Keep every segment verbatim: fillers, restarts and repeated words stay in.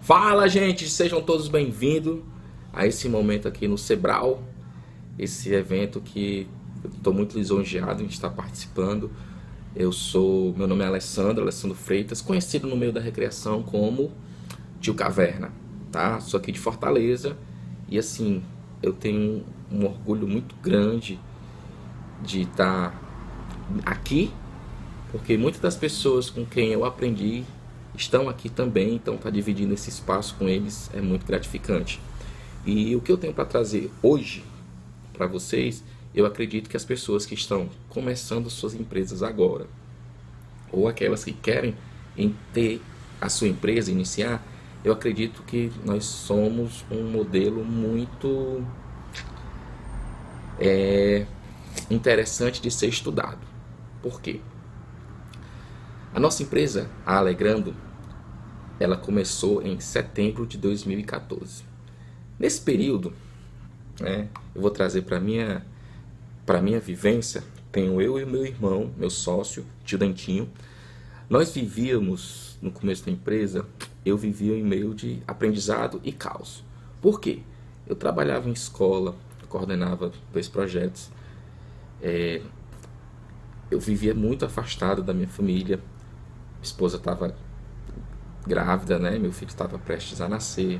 Fala, gente, sejam todos bem-vindos a esse momento aqui no Sebral, esse evento que eu estou muito lisonjeado em estar participando. Eu sou, meu nome é Alessandro, Alessandro Freitas, conhecido no meio da recreação como Tio Caverna, tá? Sou aqui de Fortaleza e assim, eu tenho um orgulho muito grande de estar aqui, porque muitas das pessoas com quem eu aprendi estão aqui também, então estar dividindo esse espaço com eles é muito gratificante. E o que eu tenho para trazer hoje para vocês, eu acredito que as pessoas que estão começando suas empresas agora, ou aquelas que querem em ter a sua empresa, iniciar, eu acredito que nós somos um modelo muito é, interessante de ser estudado. Por quê? A nossa empresa, a Alegrando, ela começou em setembro de dois mil e quatorze. Nesse período, né, eu vou trazer para minha para minha vivência, tenho eu e meu irmão, meu sócio, tio Dentinho. Nós vivíamos, no começo da empresa, eu vivia em meio de aprendizado e caos. Por quê? Eu trabalhava em escola, coordenava dois projetos, é, eu vivia muito afastado da minha família. Minha esposa estava grávida, né? Meu filho estava prestes a nascer.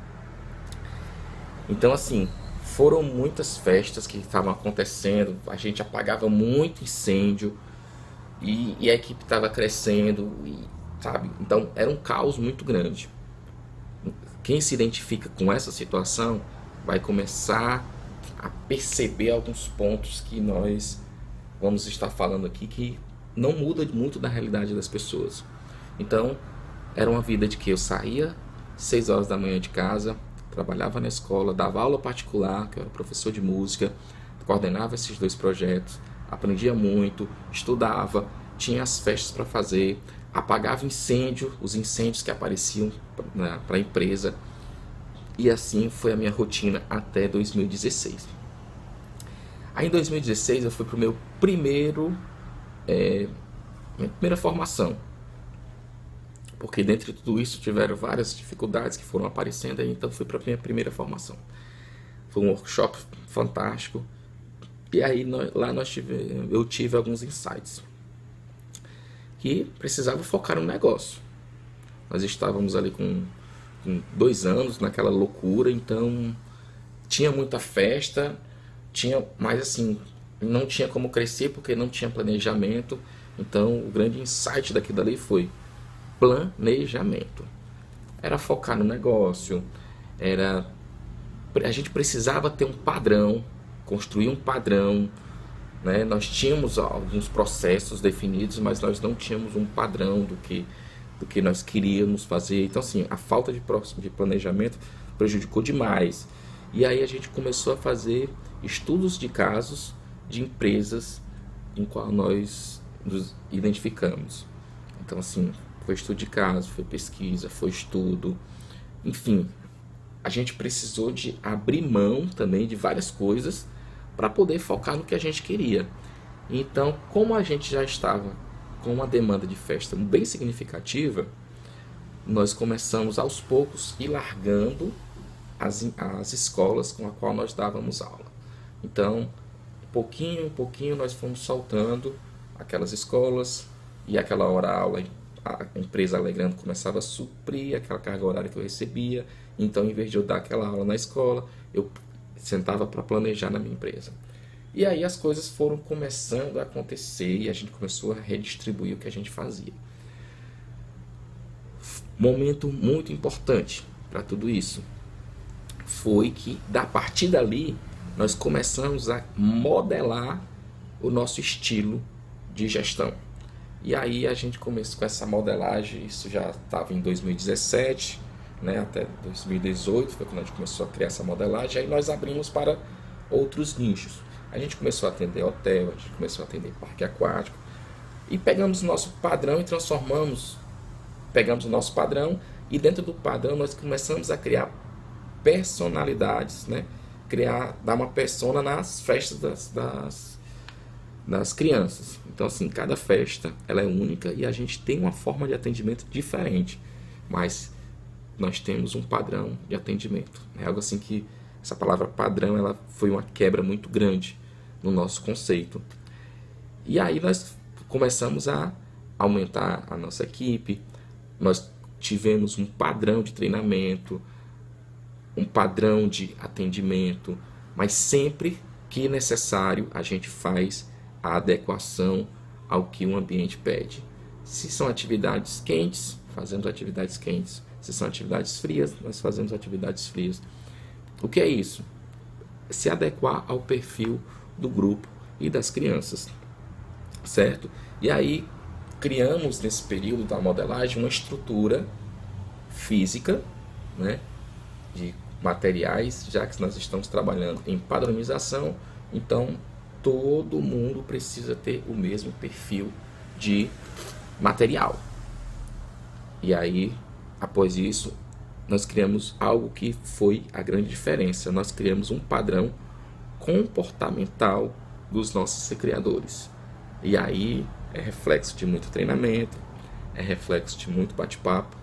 Então, assim, foram muitas festas que estavam acontecendo. A gente apagava muito incêndio e, e a equipe estava crescendo, e, sabe? Então, era um caos muito grande. Quem se identifica com essa situação vai começar a perceber alguns pontos que nós vamos estar falando aqui que não muda muito da realidade das pessoas. Então, era uma vida de que eu saía seis horas da manhã de casa, trabalhava na escola, dava aula particular, que eu era professor de música, coordenava esses dois projetos, aprendia muito, estudava, tinha as festas para fazer, apagava incêndio, os incêndios que apareciam para a empresa, e assim foi a minha rotina até dois mil e dezesseis. Aí em dois mil e dezesseis eu fui para o meu primeiro É, minha primeira formação, porque dentro de tudo isso tiveram várias dificuldades que foram aparecendo, aí então fui para a minha primeira formação. Foi um workshop fantástico, e aí nós, lá nós tive, eu tive alguns insights que precisava focar no negócio. Nós estávamos ali com, com dois anos naquela loucura, então tinha muita festa, tinha, mas assim, não tinha como crescer porque não tinha planejamento. Então o grande insight daquilo dali foi planejamento. Era focar no negócio, era a gente precisava ter um padrão, construir um padrão, né? Nós tínhamos alguns processos definidos, mas nós não tínhamos um padrão do que do que nós queríamos fazer. Então assim, a falta de de planejamento prejudicou demais. E aí a gente começou a fazer estudos de casos de empresas em qual nós nos identificamos. Então assim, foi estudo de caso, foi pesquisa, foi estudo, enfim, a gente precisou de abrir mão também de várias coisas para poder focar no que a gente queria. Então, como a gente já estava com uma demanda de festa bem significativa, nós começamos aos poucos ir largando as, as escolas com a qual nós dávamos aula. Então, pouquinho em pouquinho nós fomos soltando aquelas escolas, e aquela hora a aula, a empresa Alegrando começava a suprir aquela carga horária que eu recebia. Então, em vez de eu dar aquela aula na escola, eu sentava para planejar na minha empresa. E aí as coisas foram começando a acontecer e a gente começou a redistribuir o que a gente fazia. Momento muito importante para tudo isso foi que, da partir dali, nós começamos a modelar o nosso estilo de gestão. E aí a gente começou com essa modelagem, isso já estava em dois mil e dezessete, né, até dois mil e dezoito, foi quando a gente começou a criar essa modelagem. Aí nós abrimos para outros nichos. A gente começou a atender hotel, a gente começou a atender parque aquático, e pegamos o nosso padrão e transformamos, pegamos o nosso padrão, e dentro do padrão nós começamos a criar personalidades, né? Criar, dar uma persona nas festas das, das, das crianças. Então assim, cada festa ela é única e a gente tem uma forma de atendimento diferente, mas nós temos um padrão de atendimento. É algo assim que essa palavra padrão ela foi uma quebra muito grande no nosso conceito. E aí nós começamos a aumentar a nossa equipe, nós tivemos um padrão de treinamento, um padrão de atendimento, mas sempre que necessário a gente faz a adequação ao que o ambiente pede. Se são atividades quentes, fazemos atividades quentes. Se são atividades frias, nós fazemos atividades frias. O que é isso? Se adequar ao perfil do grupo e das crianças, certo? E aí criamos nesse período da modelagem uma estrutura física, né, de materiais, já que nós estamos trabalhando em padronização, então todo mundo precisa ter o mesmo perfil de material. E aí, após isso, nós criamos algo que foi a grande diferença. Nós criamos um padrão comportamental dos nossos criadores. E aí é reflexo de muito treinamento, é reflexo de muito bate-papo,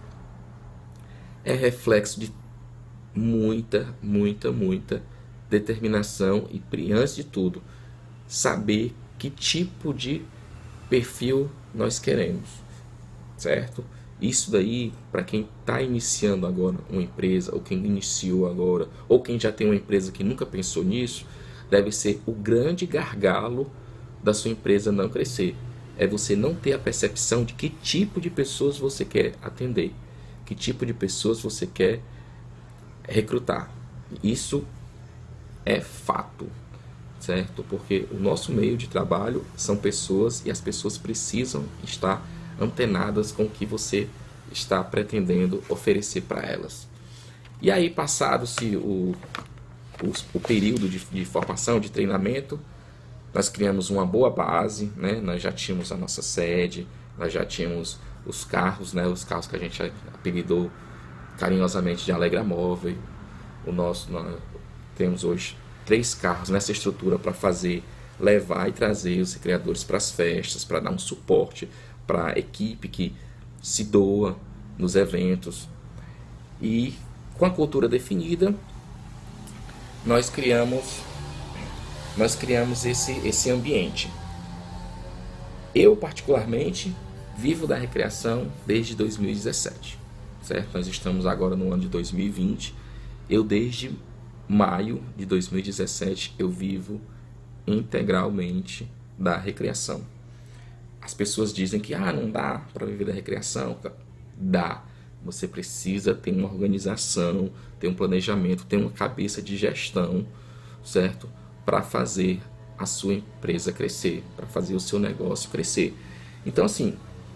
é reflexo de muita, muita, muita determinação e, antes de tudo, saber que tipo de perfil nós queremos, certo? Isso daí, para quem está iniciando agora uma empresa, ou quem iniciou agora, ou quem já tem uma empresa que nunca pensou nisso, deve ser o grande gargalo da sua empresa não crescer. É você não ter a percepção de que tipo de pessoas você quer atender, que tipo de pessoas você quer recrutar. Isso é fato, certo? Porque o nosso meio de trabalho são pessoas e as pessoas precisam estar antenadas com o que você está pretendendo oferecer para elas. E aí, passado-se o, o, o período de, de formação, de treinamento, nós criamos uma boa base, né? Nós já tínhamos a nossa sede, nós já tínhamos os carros, né? Os carros que a gente apelidou carinhosamente de Alegra Móvel. O nosso, nós temos hoje três carros nessa estrutura para fazer, levar e trazer os criadores para as festas, para dar um suporte para a equipe que se doa nos eventos. E com a cultura definida, nós criamos nós criamos esse, esse ambiente. Eu, particularmente, vivo da recreação desde dois mil e dezessete, certo? Nós estamos agora no ano de dois mil e vinte. Eu, desde maio de dois mil e dezessete, eu vivo integralmente da recreação. As pessoas dizem que ah, não dá para viver da recreação. Dá. Você precisa ter uma organização, ter um planejamento, ter uma cabeça de gestão, certo? Para fazer a sua empresa crescer, para fazer o seu negócio crescer. Então, assim,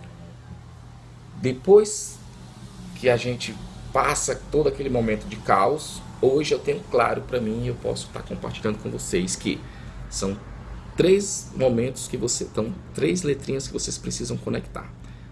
depois que a gente passa todo aquele momento de caos, hoje eu tenho claro para mim e eu posso estar compartilhando com vocês que são três momentos que você, então, três letrinhas que vocês precisam conectar.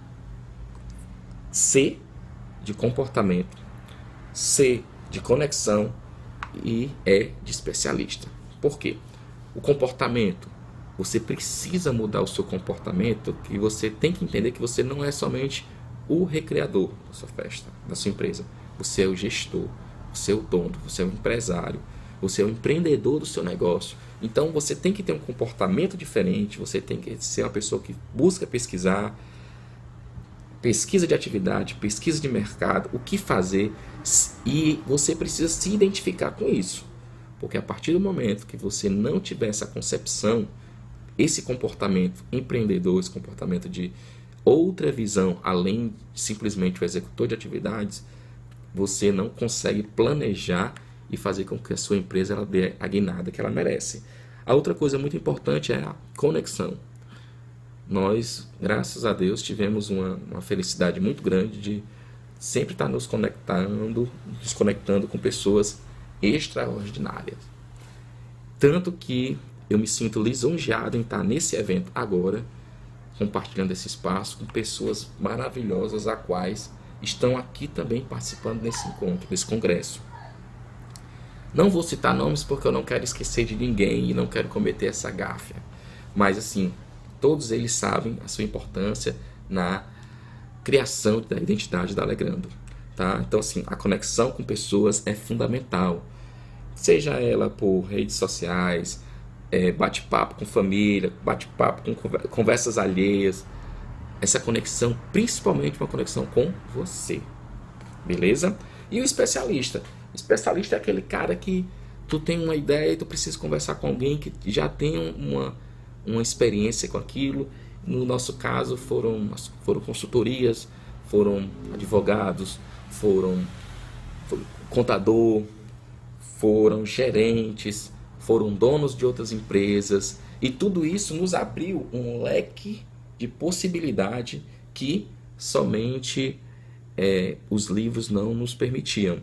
C de comportamento, C de conexão e E de especialista. Por quê? O comportamento, você precisa mudar o seu comportamento, que você tem que entender que você não é somente o recreador da sua festa, da sua empresa. Você é o gestor, você é o dono, você é o empresário, você é o empreendedor do seu negócio. Então você tem que ter um comportamento diferente, você tem que ser uma pessoa que busca pesquisar, pesquisa de atividade, pesquisa de mercado, o que fazer, e você precisa se identificar com isso. Porque a partir do momento que você não tiver essa concepção, esse comportamento empreendedor, esse comportamento de outra visão, além de simplesmente o executor de atividades, você não consegue planejar e fazer com que a sua empresa ela dê a guinada que ela merece. A outra coisa muito importante é a conexão. Nós, graças a Deus, tivemos uma, uma felicidade muito grande de sempre estar nos conectando, nos conectando com pessoas extraordinárias. Tanto que eu me sinto lisonjeado em estar nesse evento agora, compartilhando esse espaço com pessoas maravilhosas, a quais estão aqui também participando desse encontro, desse congresso. Não vou citar nomes porque eu não quero esquecer de ninguém e não quero cometer essa gáfia. Mas assim, todos eles sabem a sua importância na criação da identidade da Alegrando. tá? Então, assim, a conexão com pessoas é fundamental. Seja ela por redes sociais, é, bate-papo com família, bate-papo com conversas alheias. Essa conexão, principalmente uma conexão com você. Beleza? E o especialista? O especialista é aquele cara que tu tem uma ideia e tu precisa conversar com alguém que já tem uma, uma experiência com aquilo. No nosso caso foram, foram consultorias, foram advogados, foram, foram contador, foram gerentes, foram donos de outras empresas. E tudo isso nos abriu um leque de possibilidade que somente é, os livros não nos permitiam.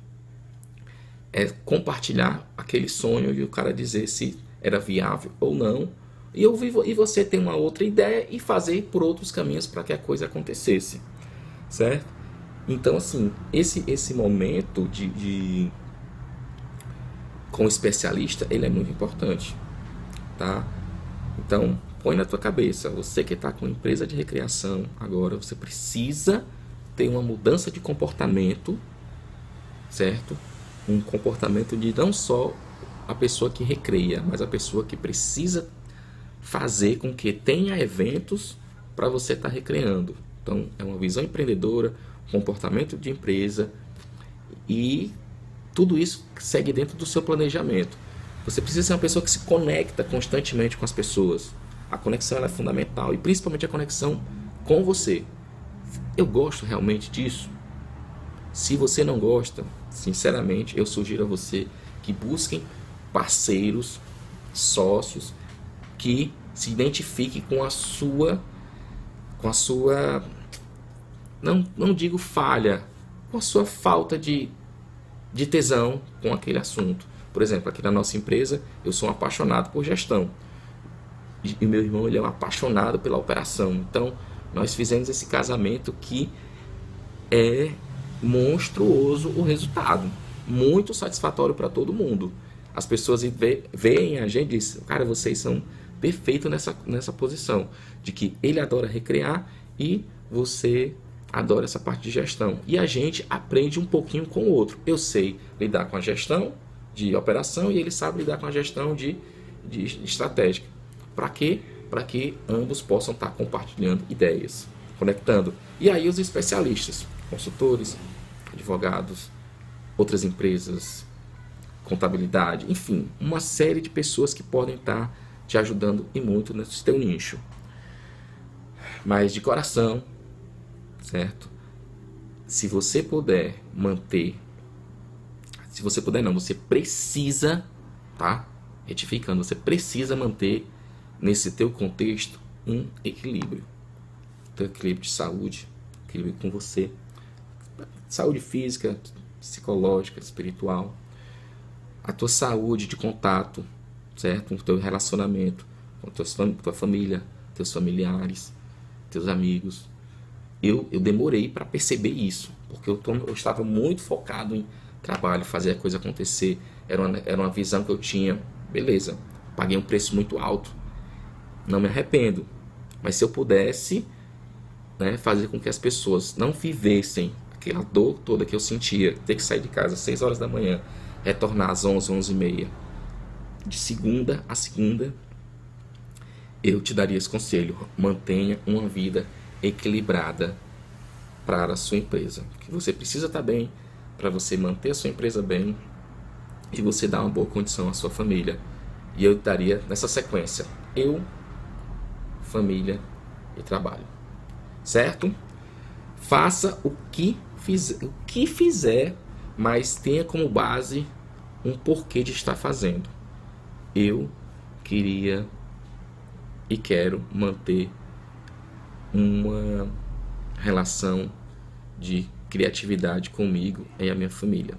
É compartilhar aquele sonho e o cara dizer se era viável ou não, e, eu vivo, e você ter uma outra ideia e fazer por outros caminhos para que a coisa acontecesse, certo? Então, assim, esse, esse momento de, de com o especialista, ele é muito importante, tá? Então, põe na tua cabeça, você que está com empresa de recreação agora, você precisa ter uma mudança de comportamento, certo? Um comportamento de não só a pessoa que recreia, mas a pessoa que precisa fazer com que tenha eventos para você estar tá recreando. Então, é uma visão empreendedora, comportamento de empresa, e tudo isso segue dentro do seu planejamento. Você precisa ser uma pessoa que se conecta constantemente com as pessoas. A conexão ela é fundamental, e principalmente a conexão com você. Eu gosto realmente disso? Se você não gosta, sinceramente, eu sugiro a você que busquem parceiros, sócios, que se identifiquem com a sua, com a sua, não, não digo falha, com a sua falta de, de tesão com aquele assunto. Por exemplo, aqui na nossa empresa, eu sou um apaixonado por gestão. E meu irmão, ele é um apaixonado pela operação. Então, nós fizemos esse casamento que é monstruoso o resultado. Muito satisfatório para todo mundo. As pessoas veem a gente e dizem, cara, vocês são perfeitos nessa, nessa posição. De que ele adora recrear e você adora essa parte de gestão. E a gente aprende um pouquinho com o outro. Eu sei lidar com a gestão de operação e ele sabe lidar com a gestão de, de estratégica. Para quê? Para que ambos possam estar compartilhando ideias, conectando. E aí os especialistas, consultores, advogados, outras empresas, contabilidade, enfim, uma série de pessoas que podem estar te ajudando e muito nesse teu nicho. Mas de coração, certo? Se você puder manter, se você puder não, você precisa, tá? Retificando, você precisa manter nesse teu contexto um equilíbrio. Teu equilíbrio de saúde, equilíbrio com você. Saúde física, psicológica, espiritual. A tua saúde de contato, certo? O teu relacionamento com a tua família, teus familiares, teus amigos. Eu, eu demorei para perceber isso, porque eu, tô, eu estava muito focado em trabalho, fazer a coisa acontecer. Era uma, era uma visão que eu tinha. Beleza, paguei um preço muito alto. Não me arrependo. Mas se eu pudesse, né, fazer com que as pessoas não vivessem aquela dor toda que eu sentia, ter que sair de casa às seis horas da manhã, retornar às onze, onze e meia, de segunda a segunda, eu te daria esse conselho: mantenha uma vida equilibrada para a sua empresa. Que você precisa estar bem para você manter a sua empresa bem e você dar uma boa condição à sua família. E eu daria nessa sequência: eu, família e trabalho. Certo? Faça o que fizer, o que fizer, mas tenha como base um porquê de estar fazendo. Eu queria e quero manter uma relação de criatividade comigo e a minha família.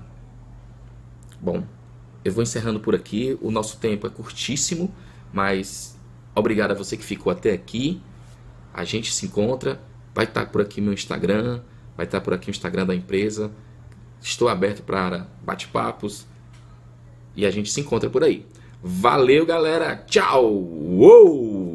Bom, eu vou encerrando por aqui. O nosso tempo é curtíssimo, mas obrigado a você que ficou até aqui. A gente se encontra. Vai estar por aqui meu Instagram, vai estar por aqui o Instagram da empresa. Estou aberto para bate-papos e a gente se encontra por aí. Valeu, galera. Tchau. Uou!